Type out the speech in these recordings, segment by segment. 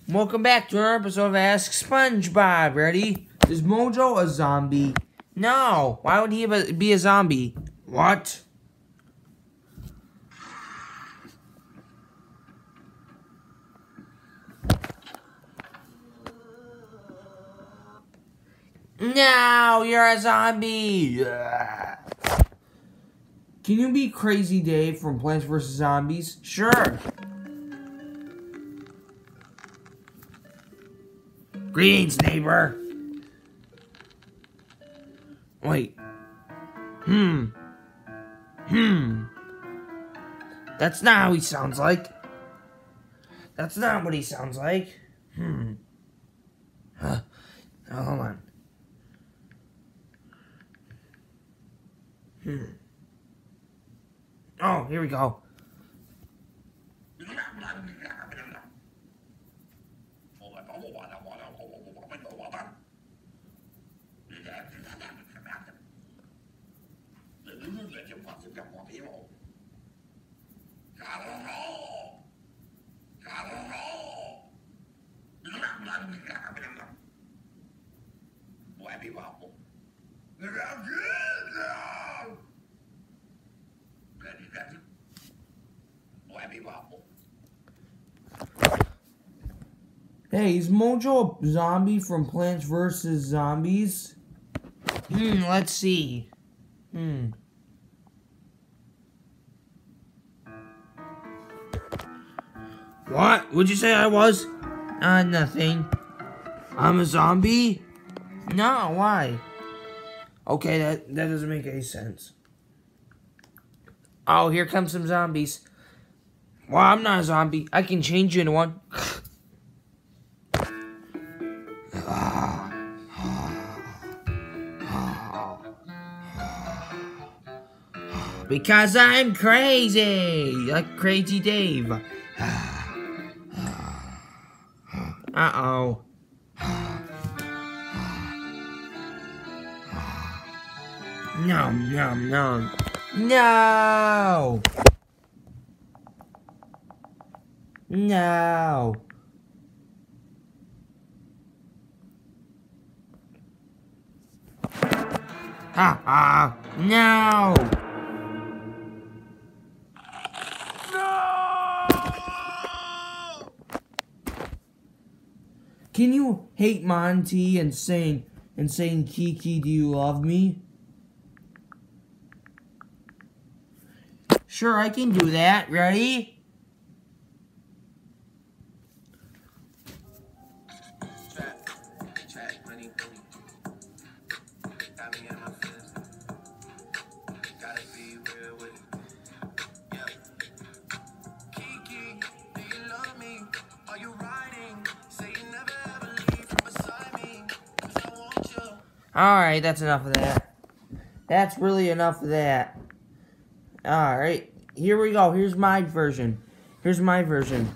Welcome back to another episode of Ask SpongeBob. Ready? Is Mojo a zombie? No. Why would he be a zombie? What? No, you're a zombie. Can you be Crazy Dave from Plants vs. Zombies? Sure. Greetings, neighbor. Wait. That's not how he sounds like. That's not what he sounds like. Oh, hold on. Oh, here we go. Hey, is Mojo a zombie from Plants vs. Zombies? Let's see. What? Would you say I was? Nothing. I'm a zombie? No, why? Okay, that doesn't make any sense. Oh, here comes some zombies. Well, I'm not a zombie. I can change you into one. Because I'm crazy, like Crazy Dave. Uh-oh. Nom, nom, nom. No! No! Ha ha! No! Can you hate Monty and saying Kiki, do you love me? Sure, I can do that. Ready? Alright, that's enough of that. That's really enough of that. Alright, here we go. Here's my version. Here's my version.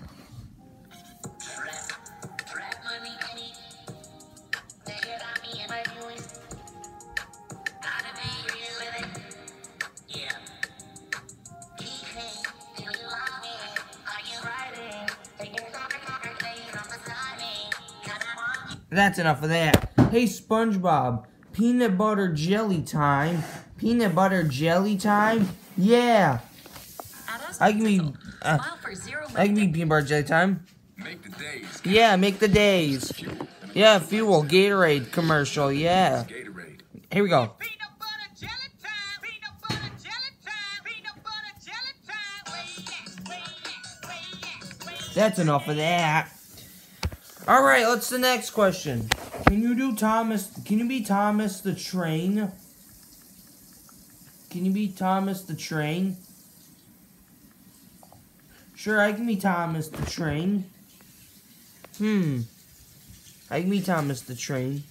That's enough of that. Hey, SpongeBob, peanut butter jelly time. Peanut butter jelly time? Yeah. I can be peanut butter jelly time. Make the days. Yeah, make the days. Yeah, fuel, Gatorade commercial, yeah. Gatorade. Here we go. Peanut butter jelly time. Peanut butter jelly time. Peanut butter jelly time. Way. That's enough of that. Alright, let's the next question. Can you be Thomas the Train? Can you be Thomas the Train? Sure, I can be Thomas the Train. I can be Thomas the Train.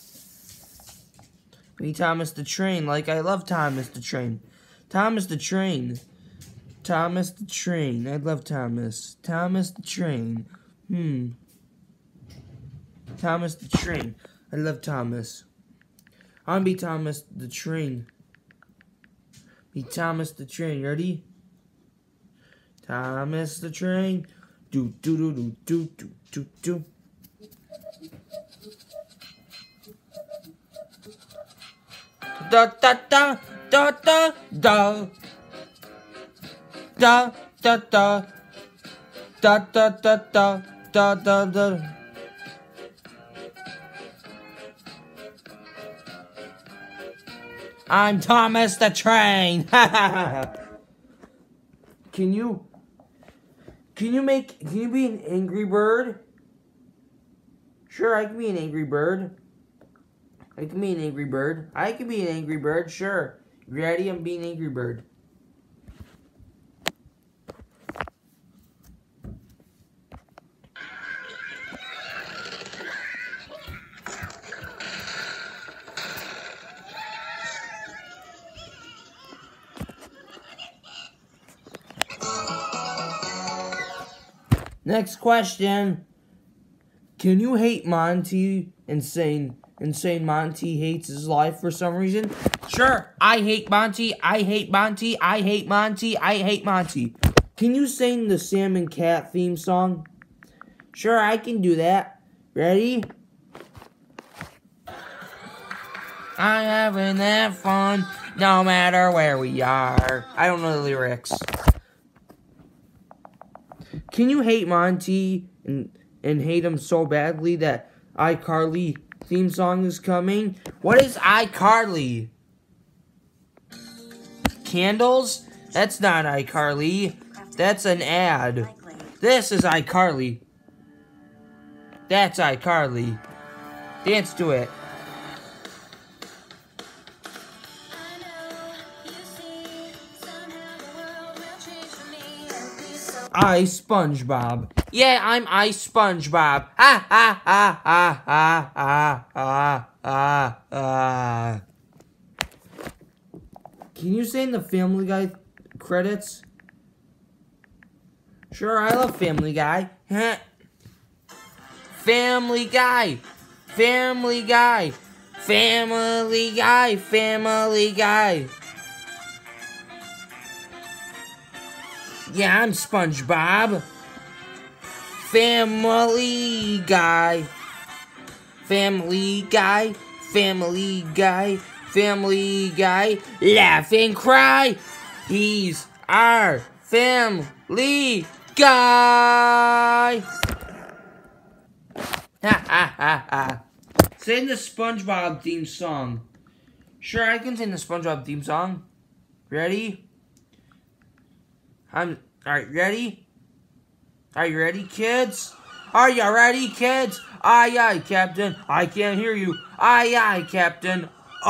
Be Thomas the Train, like I love Thomas the Train. Thomas the Train. Thomas the Train. I love Thomas. Thomas the Train. Thomas the Train. I love Thomas. I want to be Thomas the Train. Be Thomas the Train. Ready? Thomas the Train. Do do do do do do do do. Da da da da da da. Da da da da da da da da da da. I'm Thomas the Train. Can you be an Angry Bird? Sure, I can be an Angry Bird. I can be an Angry Bird. I can be an Angry Bird, sure. You ready? I'm being an Angry Bird. Next question. Can you hate Monty and saying Monty hates his life for some reason? Sure, I hate Monty, I hate Monty, I hate Monty, I hate Monty. Can you sing the Sam and Cat theme song? Sure, I can do that. Ready? I'm having that fun no matter where we are. I don't know the lyrics. Can you hate Monty and hate him so badly that iCarly theme song is coming? What is iCarly? Candles? That's not iCarly. That's an ad. This is iCarly. That's iCarly. Dance to it. I SpongeBob. Yeah, I'm SpongeBob. Ah ah ah ah ah ah ah ah ah. Can you sing the Family Guy credits? Sure, I love Family Guy. Family Guy. Family Guy. Family Guy. Family Guy. Yeah, I'm SpongeBob. Family Guy. Family Guy. Family Guy. Family Guy. Laugh and cry. He's our Family Guy. Ha ha ha ha. Sing the SpongeBob theme song. Sure, I can sing the SpongeBob theme song. Ready? Alright, ready? Are you ready, kids? Are you ready, kids? Aye, aye, Captain. I can't hear you. Aye, aye, Captain.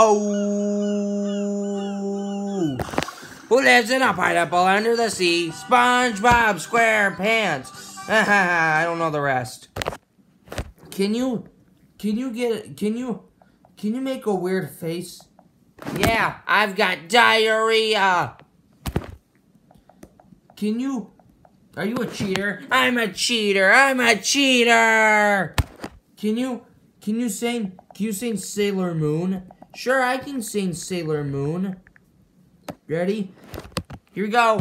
Oh. Who lives in a pineapple under the sea? SpongeBob SquarePants. I don't know the rest. Can you make a weird face? Yeah, I've got diarrhea. Are you a cheater? I'm a cheater. I'm a cheater. Can you sing Sailor Moon? Sure, I can sing Sailor Moon. Ready? Here we go.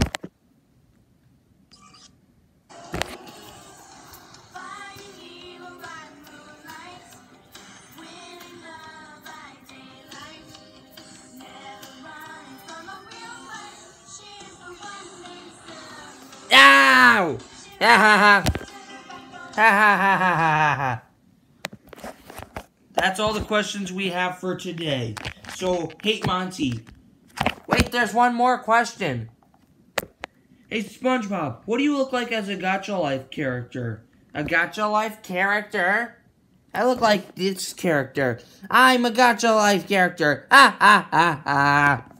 Ow! Ha ha ha. Ha ha ha ha ha ha. That's all the questions we have for today. So, hate Monty. Wait, there's one more question. Hey, SpongeBob, what do you look like as a Gacha Life character? A Gacha Life character? I look like this character. I'm a Gacha Life character. Ha ha ha ha.